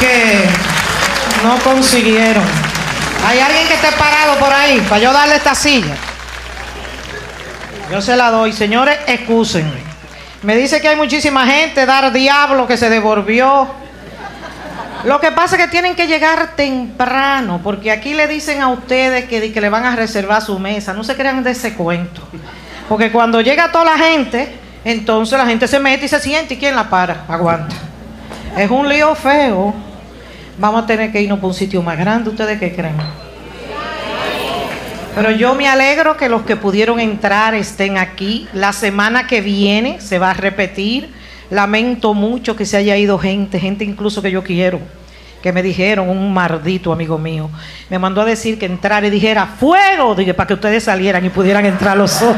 que no consiguieron. ¿Hay alguien que esté parado por ahí para yo darle esta silla? Yo se la doy. Señores, excúsenme. Me dice que hay muchísima gente, dar diablo, que se devolvió. Lo que pasa es que tienen que llegar temprano, porque aquí le dicen a ustedes que le van a reservar su mesa. No se crean de ese cuento. Porque cuando llega toda la gente, entonces la gente se mete y se siente. ¿Y quién la para? Aguanta. Es un lío feo. Vamos a tener que irnos por un sitio más grande. ¿Ustedes qué creen? Pero yo me alegro que los que pudieron entrar estén aquí. La semana que viene se va a repetir. Lamento mucho que se haya ido gente incluso que yo quiero, que me dijeron, un maldito amigo mío, me mandó a decir que entrara y dijera ¡fuego! Dije, para que ustedes salieran y pudieran entrar los otros.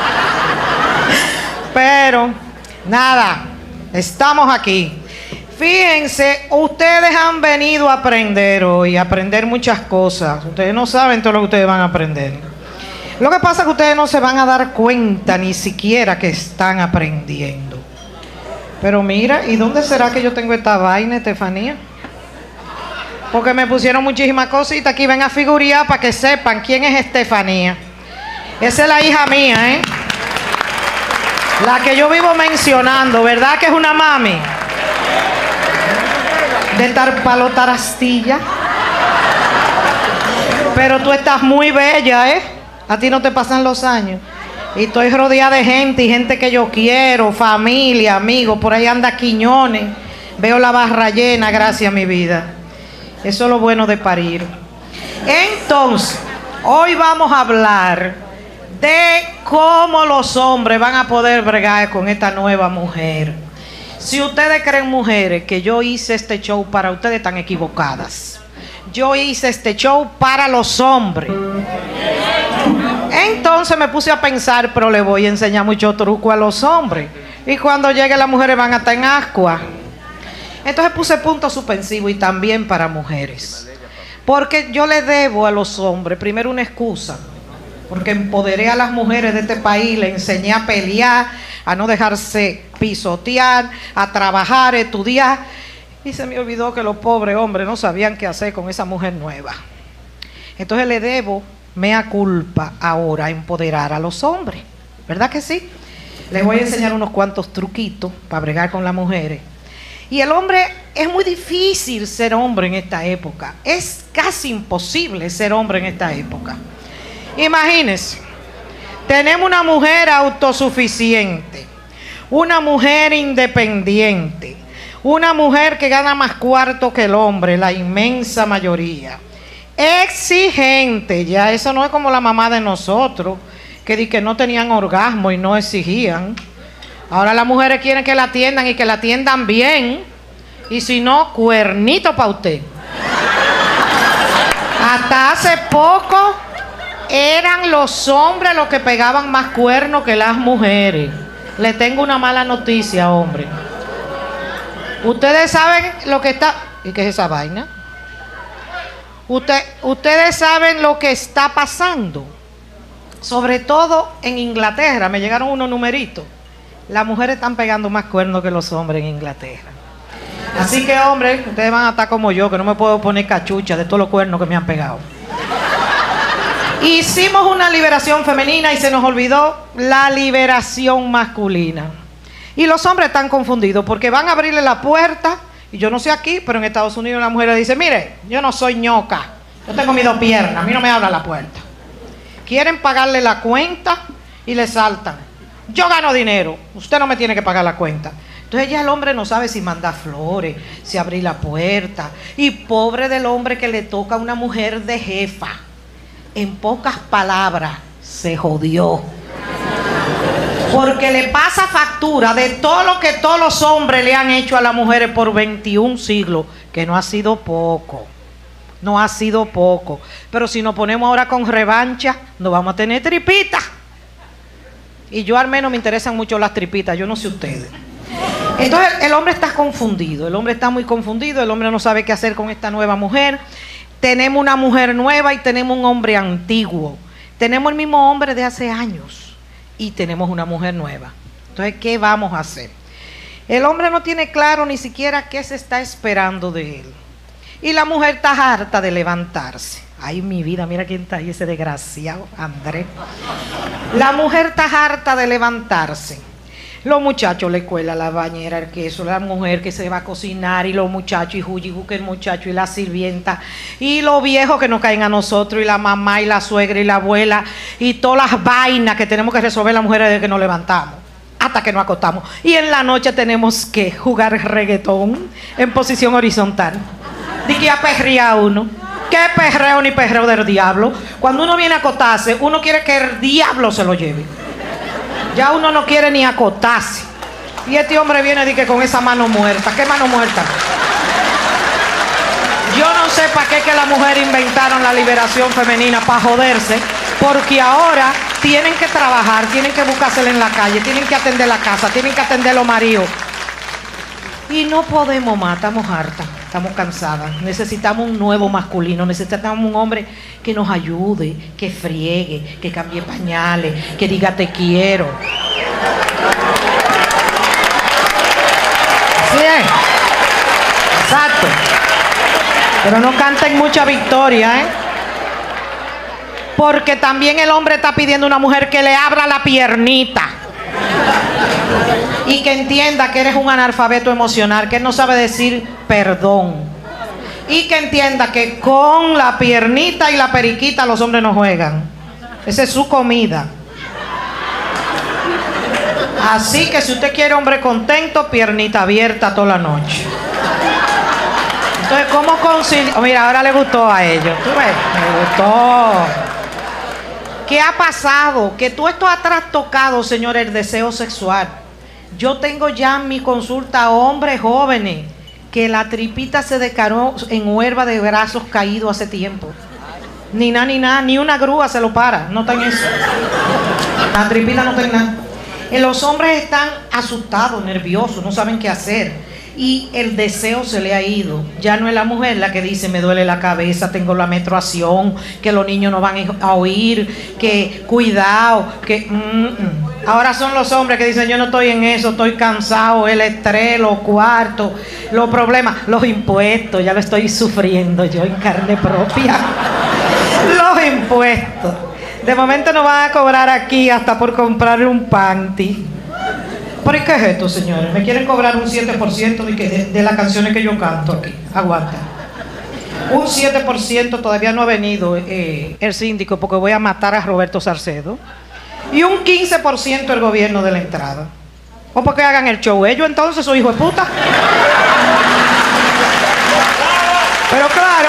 Pero, nada, estamos aquí. Fíjense, ustedes han venido a aprender hoy, a aprender muchas cosas. Ustedes no saben todo lo que ustedes van a aprender. Lo que pasa es que ustedes no se van a dar cuenta ni siquiera que están aprendiendo. Pero mira, ¿y dónde será que yo tengo esta vaina, Estefanía? Porque me pusieron muchísimas cositas aquí. Ven a figurar para que sepan quién es Estefanía. Esa es la hija mía, ¿eh? La que yo vivo mencionando, ¿verdad que es una mami? De Tarastilla. Pero tú estás muy bella, ¿eh? A ti no te pasan los años. Y estoy rodeada de gente, y gente que yo quiero, familia, amigos. Por ahí anda Quiñones. Veo la barra llena, gracias a mi vida. Eso es lo bueno de parir. Entonces, hoy vamos a hablar de cómo los hombres van a poder bregar con esta nueva mujer. Si ustedes creen, mujeres, que yo hice este show para ustedes, están equivocadas. Yo hice este show para los hombres. Entonces me puse a pensar, pero le voy a enseñar mucho truco a los hombres. Y cuando llegue las mujeres van a estar en ascua. Entonces puse punto suspensivo y también para mujeres. Porque yo le debo a los hombres, primero, una excusa. Porque empoderé a las mujeres de este país, le enseñé a pelear, a no dejarse pisotear, a trabajar, a estudiar. Y se me olvidó que los pobres hombres no sabían qué hacer con esa mujer nueva. Entonces le debo, mea culpa, ahora empoderar a los hombres. ¿Verdad que sí? Les voy a enseñar unos cuantos truquitos para bregar con las mujeres. Y el hombre, es muy difícil ser hombre en esta época. Es casi imposible ser hombre en esta época. Imagínense, tenemos una mujer autosuficiente, una mujer independiente, una mujer que gana más cuarto que el hombre, la inmensa mayoría. Exigente, ya eso no es como la mamá de nosotros, que no tenían orgasmo y no exigían. Ahora las mujeres quieren que la atiendan y que la atiendan bien. Y si no, cuernito para usted. Hasta hace poco eran los hombres los que pegaban más cuernos que las mujeres. Le tengo una mala noticia, hombre. Ustedes saben lo que está... ¿Y qué es esa vaina? Ustedes saben lo que está pasando. Sobre todo en Inglaterra. Me llegaron unos numeritos. Las mujeres están pegando más cuernos que los hombres en Inglaterra. Así que, hombres, ustedes van a estar como yo, que no me puedo poner cachucha de todos los cuernos que me han pegado. Hicimos una liberación femenina y se nos olvidó la liberación masculina. Y los hombres están confundidos porque van a abrirle la puerta. Y yo no sé aquí, pero en Estados Unidos la mujer dice: mire, yo no soy ñoca, yo tengo mis dos piernas, a mí no me abra la puerta. Quieren pagarle la cuenta y le saltan: yo gano dinero, usted no me tiene que pagar la cuenta. Entonces ya el hombre no sabe si manda flores, si abrir la puerta. Y pobre del hombre que le toca a una mujer de jefa. En pocas palabras, se jodió. Porque le pasa factura de todo lo que todos los hombres le han hecho a las mujeres por 21 siglos, que no ha sido poco. No ha sido poco. Pero si nos ponemos ahora con revancha, nos vamos a tener tripitas. Y yo al menos me interesan mucho las tripitas, yo no sé ustedes. Entonces el hombre está confundido, el hombre está muy confundido, el hombre no sabe qué hacer con esta nueva mujer. Tenemos una mujer nueva y tenemos un hombre antiguo. Tenemos el mismo hombre de hace años y tenemos una mujer nueva. Entonces, ¿qué vamos a hacer? El hombre no tiene claro ni siquiera qué se está esperando de él. Y la mujer está harta de levantarse. Ay, mi vida, mira quién está ahí, ese desgraciado, Andrés. La mujer está harta de levantarse. Los muchachos le cuelan la bañera, el queso, la mujer que se va a cocinar, y los muchachos, y Juyigu, que el muchacho, y la sirvienta, y los viejos que nos caen a nosotros, y la mamá, y la suegra, y la abuela, y todas las vainas que tenemos que resolver las mujeres desde que nos levantamos hasta que nos acostamos. Y en la noche tenemos que jugar reggaetón en posición horizontal. Di que aperrea uno. ¿Qué perreo ni perreo del diablo? Cuando uno viene a acostarse, uno quiere que el diablo se lo lleve. Ya uno no quiere ni acotarse. Y este hombre viene que con esa mano muerta. ¿Qué mano muerta? Yo no sé para qué que las mujeres inventaron la liberación femenina, para joderse, porque ahora tienen que trabajar, tienen que buscársela en la calle, tienen que atender la casa, tienen que atender los maridos. Y no podemos más, estamos hartas, estamos cansadas. Necesitamos un nuevo masculino, necesitamos un hombre que nos ayude, que friegue, que cambie pañales, que diga te quiero. Sí, exacto. Pero no canten mucha victoria, ¿eh? Porque también el hombre está pidiendo a una mujer que le abra la piernita. Y que entienda que eres un analfabeto emocional, que él no sabe decir perdón. Y que entienda que con la piernita y la periquita los hombres no juegan. Esa es su comida. Así que si usted quiere hombre contento, piernita abierta toda la noche. Entonces, ¿cómo conciliar? Oh, mira, ahora le gustó a ellos. ¿Tú ves? Me gustó. ¿Qué ha pasado? Que todo esto ha trastocado, señor, el deseo sexual. Yo tengo ya en mi consulta hombres jóvenes que la tripita se descaró en huerva de brazos caídos hace tiempo. Ni nada, ni una grúa se lo para. No está en eso. La tripita no está en nada. Los hombres están asustados, nerviosos, no saben qué hacer. Y el deseo se le ha ido. Ya no es la mujer la que dice me duele la cabeza, tengo la menstruación, que los niños no van a oír, que cuidado, que ahora son los hombres que dicen yo no estoy en eso, estoy cansado, el estrés, los cuartos, los problemas, los impuestos, ya lo estoy sufriendo yo en carne propia. Los impuestos. De momento nos van a cobrar aquí hasta por comprarle un panty. ¿Por qué es esto, señores? Me quieren cobrar un 7% de las canciones que yo canto aquí. Aguanta. Un 7% todavía no ha venido el síndico porque voy a matar a Roberto Salcedo. Y un 15% el gobierno de la entrada. ¿O porque hagan el show ellos entonces, su hijo de puta? Pero claro.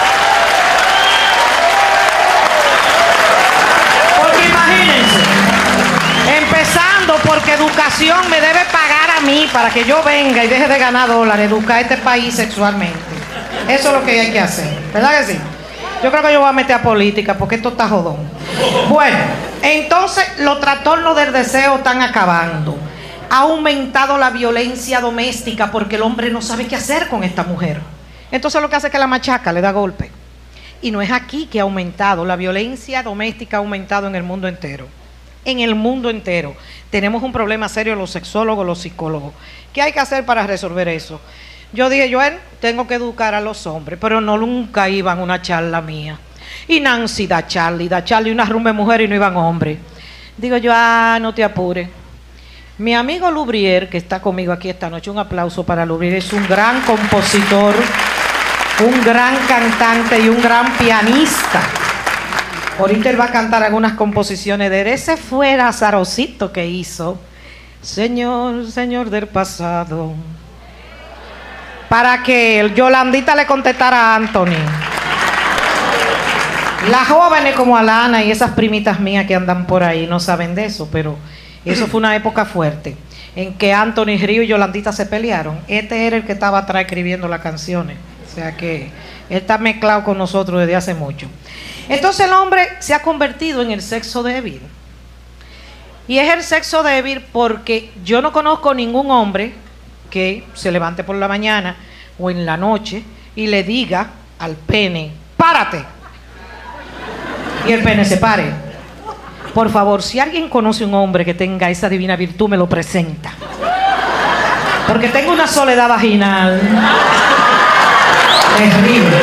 Porque imagínense. Empezando porque educación me debe pagar a mí para que yo venga y deje de ganar dólares, educar a este país sexualmente. Eso es lo que hay que hacer, ¿verdad que sí? Yo creo que yo voy a meter a política porque esto está jodón. Bueno, entonces los trastornos del deseo están acabando. Ha aumentado la violencia doméstica porque el hombre no sabe qué hacer con esta mujer. Entonces lo que hace es que la machaca, le da golpe. Y no es aquí que ha aumentado, la violencia doméstica ha aumentado en el mundo entero. En el mundo entero. Tenemos un problema serio los sexólogos, los psicólogos. ¿Qué hay que hacer para resolver eso? Yo dije, Joel, tengo que educar a los hombres, pero no nunca iban a una charla mía. Y Nancy da Charlie, una rumba de mujeres y no iban hombres. Digo yo, no te apures. Mi amigo Lubrier, que está conmigo aquí esta noche, un aplauso para Lubrier, es un gran compositor, un gran cantante y un gran pianista. Ahorita él va a cantar algunas composiciones de él. Ese fue Lazarocito que hizo. Señor, Señor del pasado. Para que Yolandita le contestara a Anthony. Las jóvenes como Alana y esas primitas mías que andan por ahí no saben de eso, pero eso fue una época fuerte en que Anthony Río y Yolandita se pelearon. Este era el que estaba atrás escribiendo las canciones. O sea que él está mezclado con nosotros desde hace mucho. Entonces el hombre se ha convertido en el sexo débil. Y es el sexo débil porque yo no conozco ningún hombre que se levante por la mañana o en la noche y le diga al pene, párate. Y el pene se pare. Por favor, si alguien conoce un hombre que tenga esa divina virtud, me lo presenta. Porque tengo una soledad vaginal. Terrible.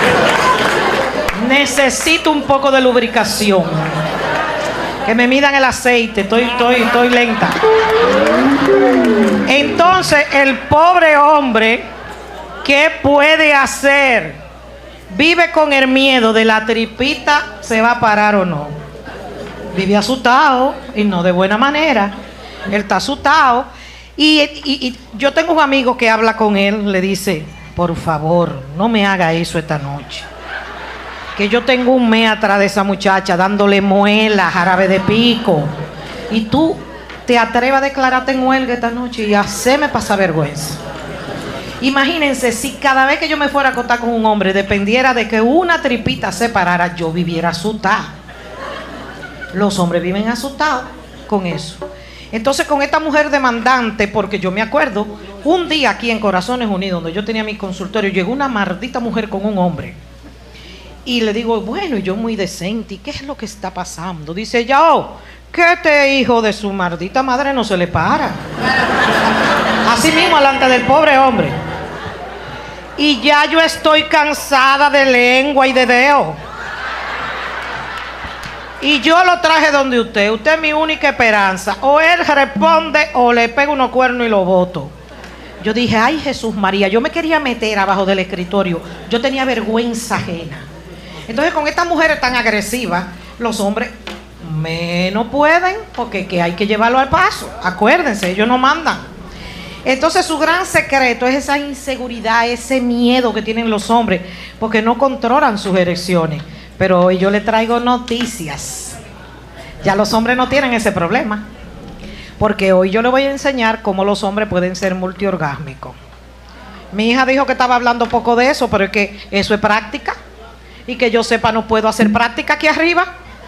Necesito un poco de lubricación. Que me midan el aceite, estoy lenta. Entonces, el pobre hombre, ¿qué puede hacer? Vive con el miedo de la tripita, ¿se va a parar o no? Vive asustado y no de buena manera. Él está asustado. Y yo tengo un amigo que habla con él, le dice, por favor, no me haga eso esta noche. Que yo tengo un mes atrás de esa muchacha dándole muela, jarabe de pico. Y tú te atreves a declararte en huelga esta noche y hacerme pasar vergüenza. Imagínense si cada vez que yo me fuera a acostar con un hombre dependiera de que una tripita se parara, yo viviera asustada. Los hombres viven asustados con eso. Entonces con esta mujer demandante, porque yo me acuerdo, un día aquí en Corazones Unidos, donde yo tenía mi consultorio, llegó una maldita mujer con un hombre. Y le digo, bueno, yo muy decente, ¿y qué es lo que está pasando? Dice ella, que este hijo de su maldita madre no se le para. Así mismo, delante del pobre hombre. Y ya yo estoy cansada de lengua y de dedo. Y yo lo traje donde usted es mi única esperanza. O él responde o le pego unos cuernos y lo boto. Yo dije, ay Jesús María, yo me quería meter abajo del escritorio. Yo tenía vergüenza ajena. Entonces con estas mujeres tan agresivas, los hombres menos pueden, porque que hay que llevarlo al paso. Acuérdense, ellos no mandan. Entonces su gran secreto es esa inseguridad, ese miedo que tienen los hombres, porque no controlan sus erecciones. Pero hoy yo le traigo noticias. Ya los hombres no tienen ese problema, porque hoy yo le voy a enseñar cómo los hombres pueden ser multiorgásmicos. Mi hija dijo que estaba hablando poco de eso, pero es que eso es práctica. Y que yo sepa, no puedo hacer práctica aquí arriba.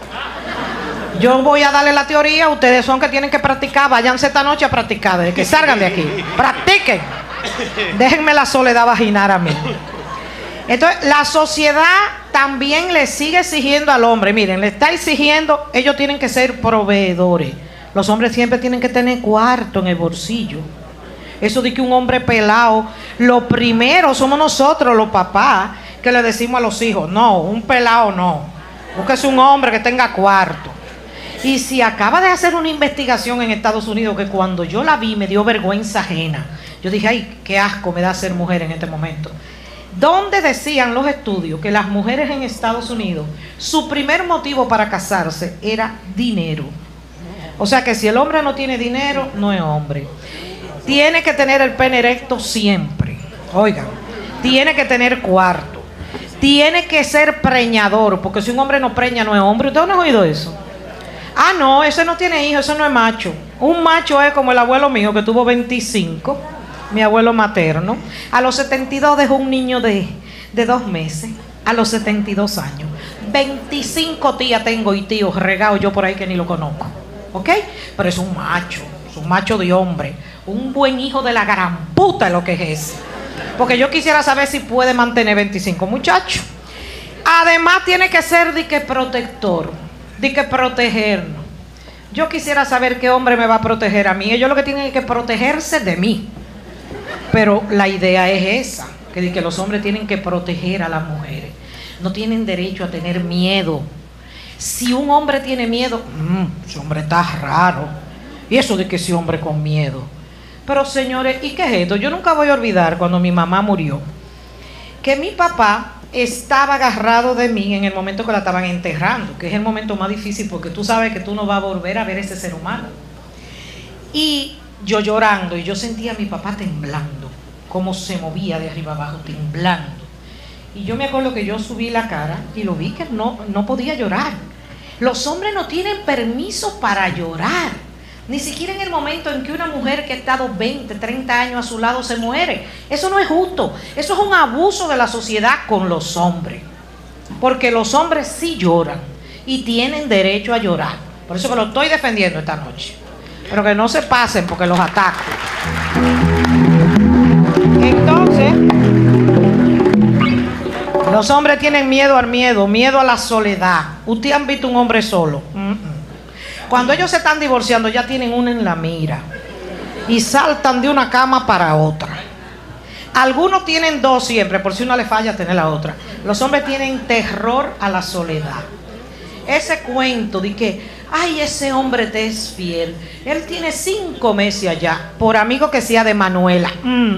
Yo voy a darle la teoría, ustedes son que tienen que practicar, váyanse esta noche a practicar, desde que salgan de aquí, practiquen. Déjenme la soledad vaginal a mí. Entonces, la sociedad también le sigue exigiendo al hombre, miren, le está exigiendo, ellos tienen que ser proveedores. Los hombres siempre tienen que tener cuarto en el bolsillo. Eso de que un hombre pelado, lo primero somos nosotros, los papás, que le decimos a los hijos, no, un pelado no, búsquese un hombre que tenga cuarto. Y si acaba de hacer una investigación en Estados Unidos que cuando yo la vi me dio vergüenza ajena. Yo dije, ay, qué asco me da ser mujer en este momento. Donde decían los estudios que las mujeres en Estados Unidos, su primer motivo para casarse era dinero. O sea que si el hombre no tiene dinero, no es hombre. Tiene que tener el pene erecto siempre. Oigan, tiene que tener cuarto. Tiene que ser preñador, porque si un hombre no preña no es hombre. ¿Usted no ha oído eso? Ah, no, ese no tiene hijos, ese no es macho. Un macho es como el abuelo mío que tuvo 25, mi abuelo materno. A los 72 dejó un niño de 2 meses, a los 72 años. 25 tías tengo y tíos regados yo por ahí que ni lo conozco. ¿Ok? Pero es un macho de hombre. Un buen hijo de la gran puta es lo que es ese. Porque yo quisiera saber si puede mantener 25 muchachos. Además tiene que ser de que protector, de que protegernos. Yo quisiera saber qué hombre me va a proteger a mí. Ellos lo que tienen es que protegerse de mí. Pero la idea es esa, que los hombres tienen que proteger a las mujeres. No tienen derecho a tener miedo. Si un hombre tiene miedo, ese hombre está raro. Y eso de que ese hombre con miedo. Pero señores, ¿y qué es esto? Yo nunca voy a olvidar cuando mi mamá murió, que mi papá estaba agarrado de mí en el momento que la estaban enterrando, que es el momento más difícil porque tú sabes que tú no vas a volver a ver ese ser humano. Y yo llorando, y yo sentía a mi papá temblando, cómo se movía de arriba abajo, temblando. Y yo me acuerdo que yo subí la cara y lo vi que no podía llorar. Los hombres no tienen permiso para llorar. Ni siquiera en el momento en que una mujer que ha estado 20, 30 años a su lado se muere. Eso no es justo. Eso es un abuso de la sociedad con los hombres. Porque los hombres sí lloran y tienen derecho a llorar. Por eso que lo estoy defendiendo esta noche. Pero que no se pasen porque los ataco. Entonces, los hombres tienen miedo al miedo, miedo a la soledad. ¿Ustedes han visto un hombre solo? Cuando ellos se están divorciando ya tienen uno en la mira y saltan de una cama para otra. Algunos tienen dos siempre, por si una le falla, tener la otra. Los hombres tienen terror a la soledad. Ese cuento de que, ay, ese hombre te es fiel. Él tiene 5 meses allá, por amigo que sea de Manuela.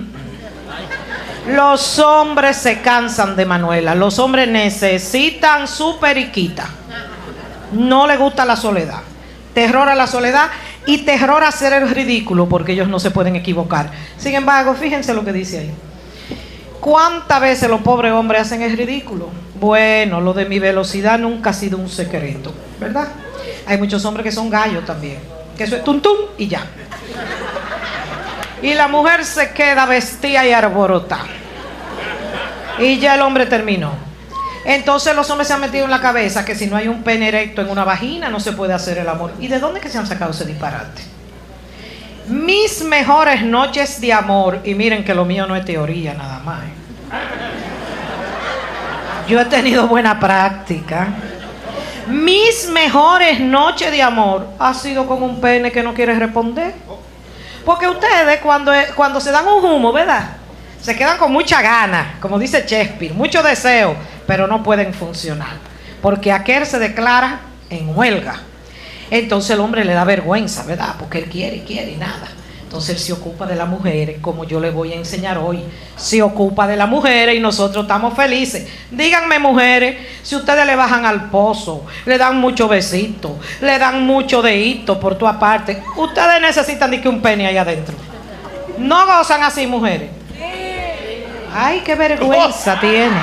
Los hombres se cansan de Manuela. Los hombres necesitan su periquita. No les gusta la soledad. Terror a la soledad y terror a hacer el ridículo, porque ellos no se pueden equivocar. Sin embargo, fíjense lo que dice ahí. ¿Cuántas veces los pobres hombres hacen el ridículo? Bueno, lo de mi velocidad nunca ha sido un secreto, ¿verdad? Hay muchos hombres que son gallos también, que eso es tum tum y ya. Y la mujer se queda vestida y arborotada. Y ya el hombre terminó. Entonces los hombres se han metido en la cabeza que si no hay un pene erecto en una vagina no se puede hacer el amor. ¿Y de dónde que se han sacado ese disparate? Mis mejores noches de amor, y miren que lo mío no es teoría nada más, yo he tenido buena práctica. Mis mejores noches de amor ha sido con un pene que no quiere responder. Porque ustedes cuando se dan un humo, ¿verdad? Se quedan con mucha gana, como dice Shakespeare, mucho deseo, pero no pueden funcionar. Porque aquel se declara en huelga. Entonces el hombre le da vergüenza, ¿verdad? Porque él quiere y nada. Entonces él se ocupa de las mujeres, como yo les voy a enseñar hoy. Se ocupa de las mujeres y nosotros estamos felices. Díganme, mujeres, si ustedes le bajan al pozo, le dan mucho besito, le dan mucho deíto por tu aparte, ustedes necesitan de que un pene ahí adentro. ¿No gozan así, mujeres? Ay, qué vergüenza tiene.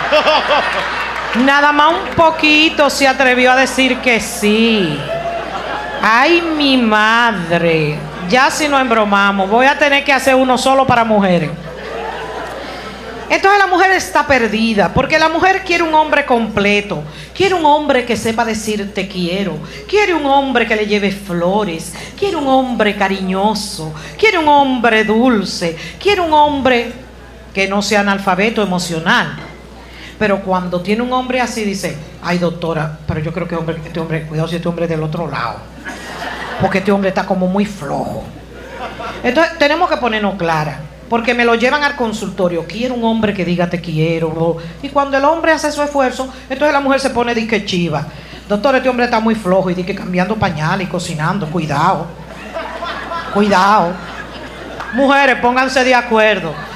Nada más un poquito se atrevió a decir que sí. Ay, mi madre. Ya si no embromamos, voy a tener que hacer uno solo para mujeres. Entonces la mujer está perdida, porque la mujer quiere un hombre completo, quiere un hombre que sepa decir te quiero, quiere un hombre que le lleve flores, quiere un hombre cariñoso, quiere un hombre dulce, quiere un hombre que no sea analfabeto emocional. Pero cuando tiene un hombre así dice, ay doctora, pero yo creo que este hombre, cuidado si este hombre es del otro lado, porque este hombre está como muy flojo. Entonces tenemos que ponernos clara, porque me lo llevan al consultorio, quiero un hombre que diga te quiero, y cuando el hombre hace su esfuerzo, entonces la mujer se pone disque chiva. Doctor, este hombre está muy flojo, y disque cambiando pañales y cocinando, cuidado. Mujeres, pónganse de acuerdo.